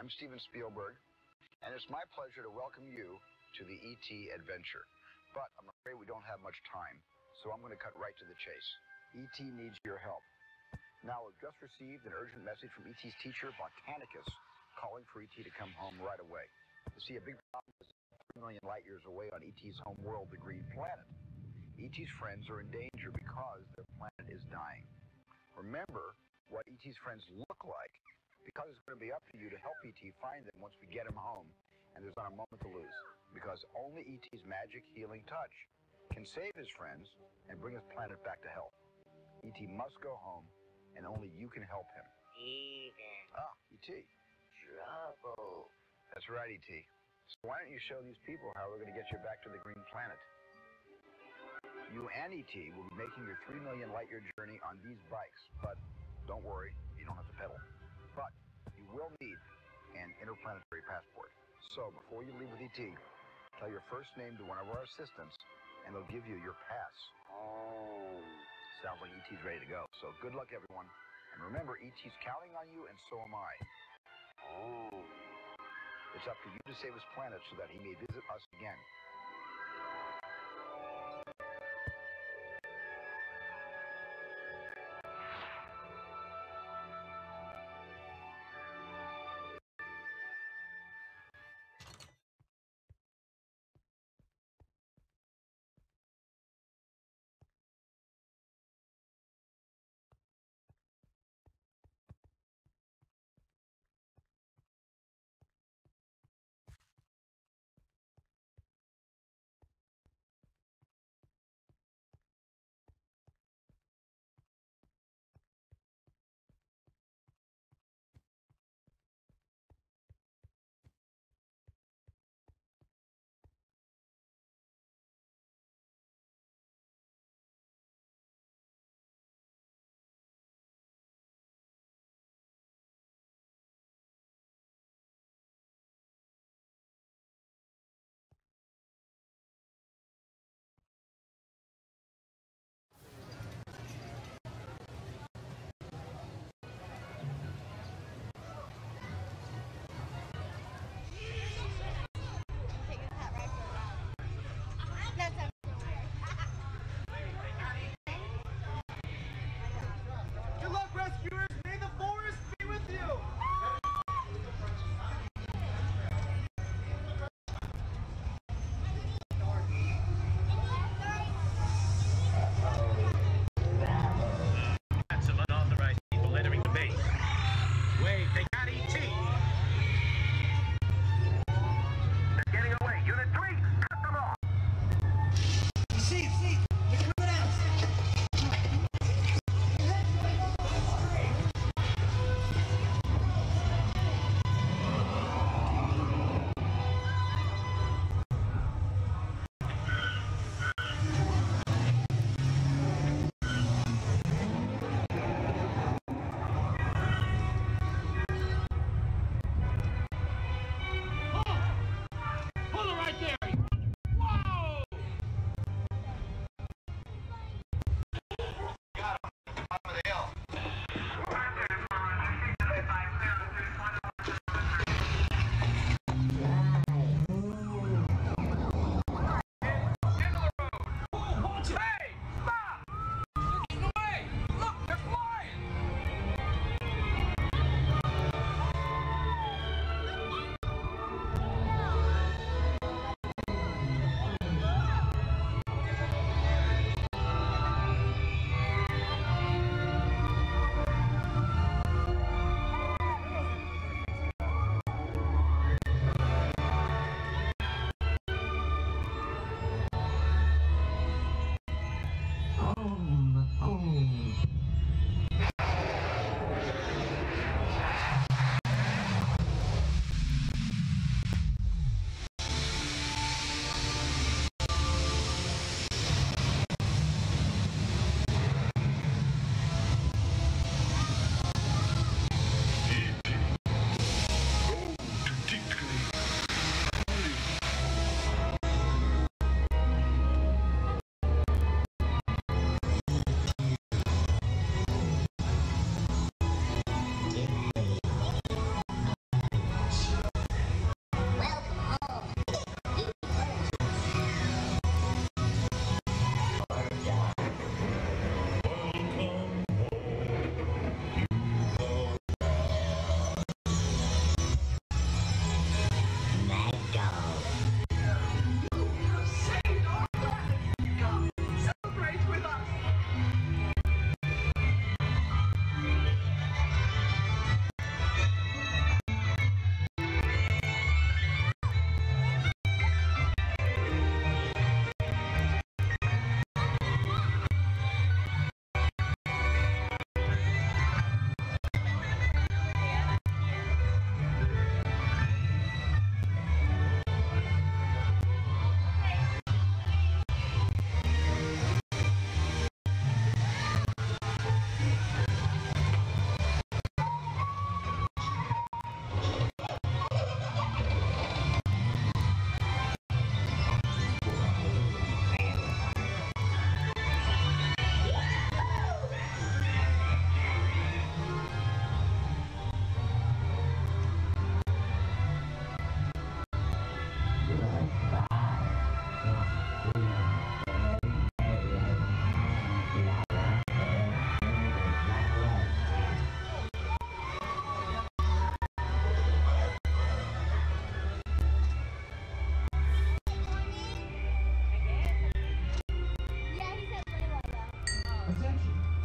I'm Steven Spielberg, and it's my pleasure to welcome you to the ET adventure. But I'm afraid we don't have much time, so I'm going to cut right to the chase. ET needs your help. Now, we've just received an urgent message from ET's teacher, Botanicus, calling for ET to come home right away. You see, a big problem is 3 million light years away on ET's home world, the Green Planet. ET's friends are in danger because their planet is dying. Remember what ET's friends look like, because it's going to be up to you to help ET find them once we get him home, and there's not a moment to lose, because only ET's magic healing touch can save his friends and bring his planet back to health. ET must go home, and only you can help him. Steven. Ah, ET. Trouble. That's right, ET. So why don't you show these people how we're going to get you back to the Green Planet? You and ET will be making your 3 million light year journey on these bikes, but don't worry, you don't have to pedal. But you will need an interplanetary passport. So before you leave with ET, tell your first name to one of our assistants, and they'll give you your pass. Oh. Sounds like ET's ready to go. So good luck, everyone. And remember, ET's counting on you, and so am I. Oh. It's up to you to save his planet so that he may visit us again.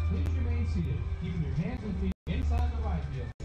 Please remain seated, keeping your hands and feet inside the ride vehicle.